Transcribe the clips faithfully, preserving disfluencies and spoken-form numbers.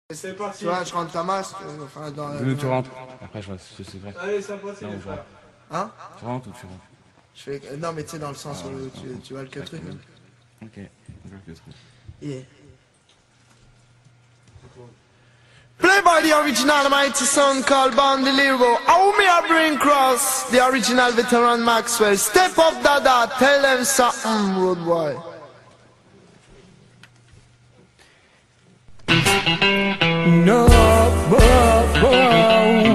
C'est parti. Tu vois, je rentre ta masse. Enfin, dans, Nous, tu rentres. Après, je vois si c'est vrai. Allez, c'est parti. Non, je rentre. Hein? Tu rentres ou tu rentres? Je fais... Non, mais tu sais, dans le sens Ah, où ouais, tu, tu vois le truc. Hein. Ok, je vois le truc. Yeah. Play by the original mighty son called Bandolero. How me I bring cross the original veteran Maxwell. Step up, dada, tell them something, road boy. No, whoa, whoa.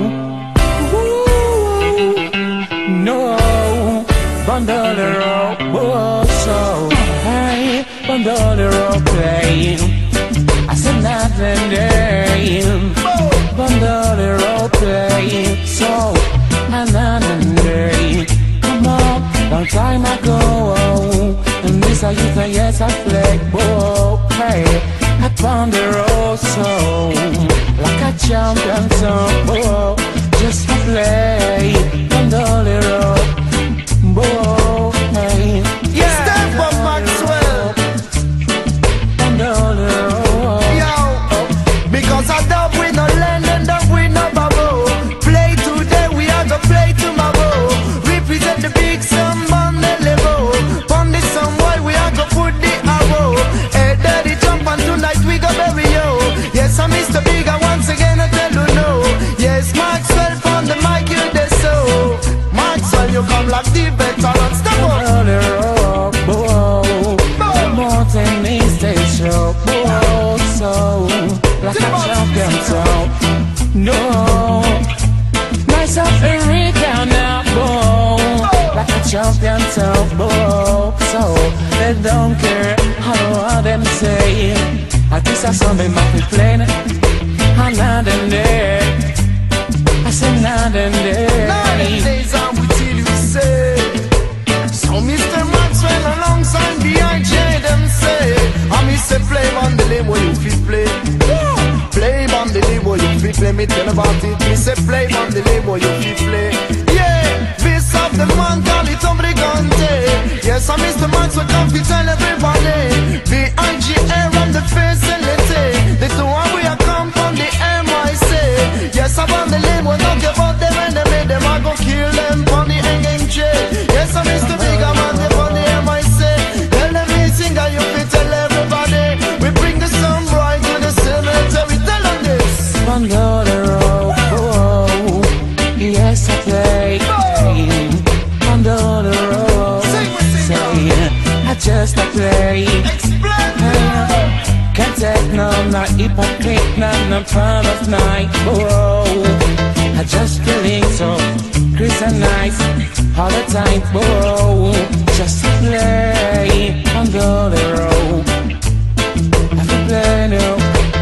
Woo, no, Bandolero, whoa, so hey, Bandolero playing. I said nothing there. Bandolero playing, so another day. Come on, long time ago, and this I used to yes I play, whoa, hey. Upon the road, so like a champion, so oh, just to play on the road, oh, hey, Yeah. Step up, Maxwell. on the road. Yo, because I dub we no land and dub we no bubble. Play today, we are gonna play tomorrow. Represent the big sun on the level. On this some boy, we are gonna put the arrow. Hey, daddy jump and tonight we go bury yo. Yes, I'm Mister Big, and once again I tell you no. Yes, Maxwell from the mic, you there so. Maxwell, you come like the veteran. Step up. On the road, oh, the mountain is the show, oh, so like a champion, so no, nice up and read down now, oh, like a champion, so oh, so they don't care how what them say. I guess I saw them back playing, I'm not in there. I said not in there. Nowadays I'm with you say. So Mister Maxwell alongside behind J them say. I me say play on the lane where you fit play. Play on the lane where you fit play. Me tell about it. Me say play on the lane where you fit play. Yeah, this of the man call it Ombrigante. Yes, I'm Mister Maxwell come to tell everybody. Behind G A on the facility. The two one we are come from the M I C. Yes, I'm on the lane where not give out them and they made them I go kill them on the hanging tree. Yes, I'm Mister Big, I'm on the on the M I C. Tell them me sing and you fit tell everybody. We bring the sun bright to the cemetery. Tell them this. Under the road, oh, yes I play. Under the road, say I just a play. Can't take no, not hypocrite, not no fun of night. Oh, I just feeling so Christian nice all the time. Oh, just to play under the road. I can play no.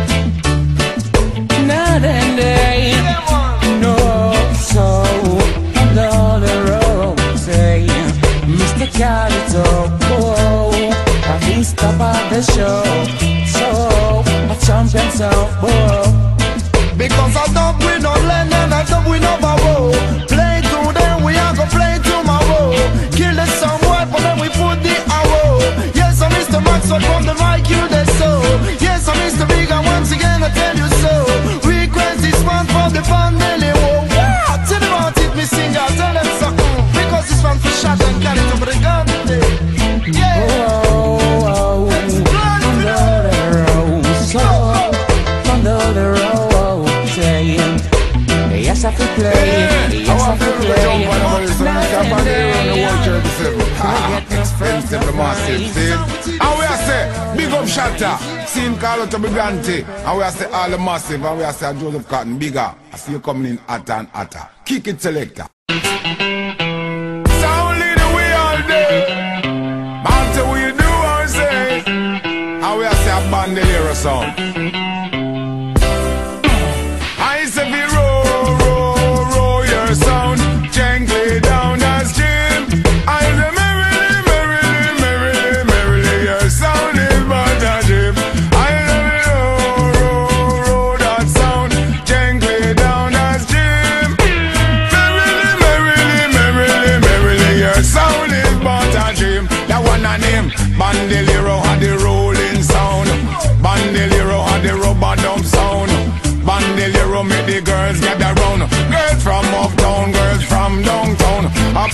Night and day, no, so under the road, say, Mister Carlito, oh, I can stop at the show, so, a champion, so, oh. Because I don't win no land and I don't win no borrow. Play today, we are gonna play tomorrow. Kill it somewhere, but then we put the arrow. Yes, I'm Mister Maxwell from the mic, you there so. Yes, I'm Mister Big, and once again I tell you so. Request this one for the Bandolero. Wow, tell them about it, me sing, I tell them something. Because this one for shot and carry to the gun today. Yeah. Oh, oh, oh, under the road, so, under the road, saying, yes I can play, yes I can play, night and day, Expensive, massive, see? And we are say, big up Shatta, seeing Carlo to Brigante, and we are say all the massive, and we are say Joseph Cotton, bigger. I see you coming in hotter and hotter. Kick it, selector. Sound lead the way all day. Matter what you do or say, and we are say a Bandolero song. I say we roll, roll, roll your sound, gently down the stream. I say merrily, merrily, merrily, merrily, your sound is but a dream. I say we roll, roll, roll that sound, gently down the stream. Merrily, merrily, merrily, merrily, your sound is but a dream. That one a name, Bandolero had the rolling sound. Bandolero had the rubber dump sound.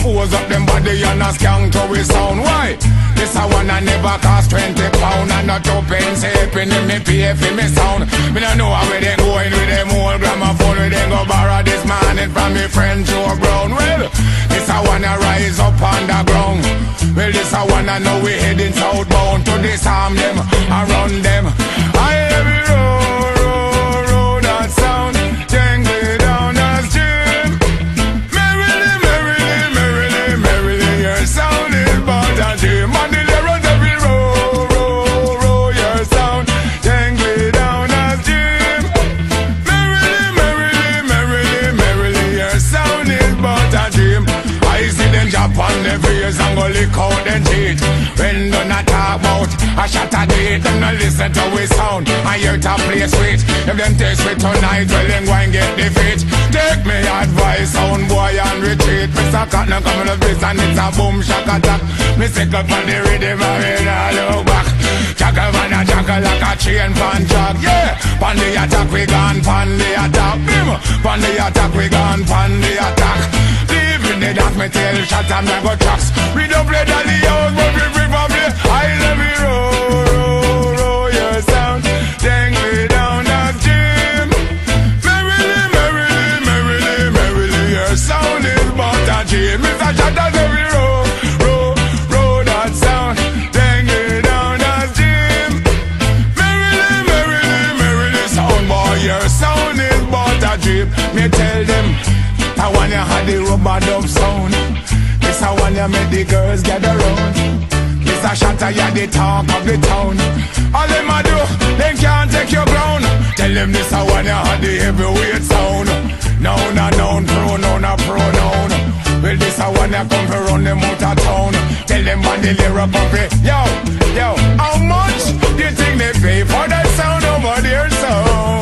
pose up them body and a skank to his sound. Why? This a one I never cost twenty pound and not two pence helping in me pay for me sound. Me no know how we they going with them old gramophone. We they go borrow this morning from me friend Joe Brown. Well, this a one I rise up underground. Well, this a one I know we heading southbound to disarm them and run them. I heavy road, road, road that sound. Jangle down as Jim. Merrily, merrily, merrily, merrily, your sound is but a Jim. On the road every road, road, road, your sound. Jangle down as Jim. Merrily, merrily, merrily, merrily, your sound is but a Jim. I see them jump on their face and go lick out them teeth. When do not talk about a shot a date, them not listen to his sound. I hear to play sweet. If them taste sweet tonight, well then go and get defeat. Take me advice, sound boy, and retreat. Mister Cotton come in the place and it's a boom shock attack. Me sickle for the rhythm and me nah look back. Jackal man a jackal like a chain pan jog. Yeah, pan the attack we gone, pan the attack. Bim, pan the attack we gone, pan the attack. Leaving the dark me tail shot and me go tracks. We don't play dolly house but we free from the I love you roll, roll, roll your sound. Jangle down that Jim. Merrily, merrily, merrily, merrily, your sound is but a Jim. Mister Shot as every roll, roll, roll that sound. Jangle down that Jim. Merrily, merrily, merrily, sound boy, your sound is but a Jim. Me tell them I want you had the rubber dub sound. This I want you make the girls gather round. This a shot of you the talk of the town. All them a do, them can't take your ground. Tell them this I want you had the heavyweight sound. Noun a noun, pronoun a pronoun. Well this I want you come for run them out of town. Tell them on the lyric of it. Yo, yo, how much do you think they pay for that sound over there sound?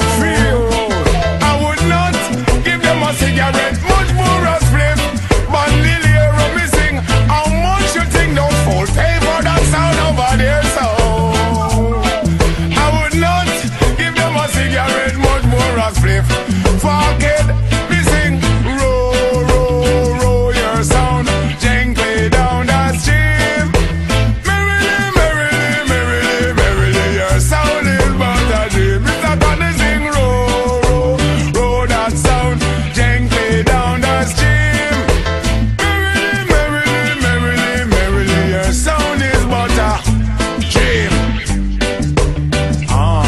I would not give them a cigarette, much more a split. But the lyric me sing, how much you think those fools pay for that sound over there sound? I would not give them a cigarette, much more a split. Fuck it, me sing, roll, roll, roll your sound. Jangle down that stream. Merrily, merrily, merrily, merrily, your sound is but a dream. Mister Tony sing, roll, roll, roll that sound. Jangle down that stream. Merrily, merrily, merrily, merrily, your sound is but a dream. Ah,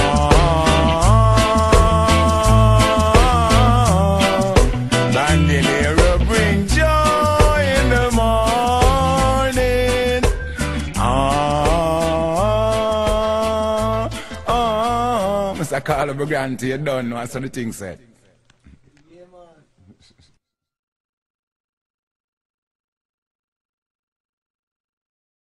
Bandolero bring joy in the morning. Ah, ah, Mister Carlo Brigante, you done know, that's what the thing said.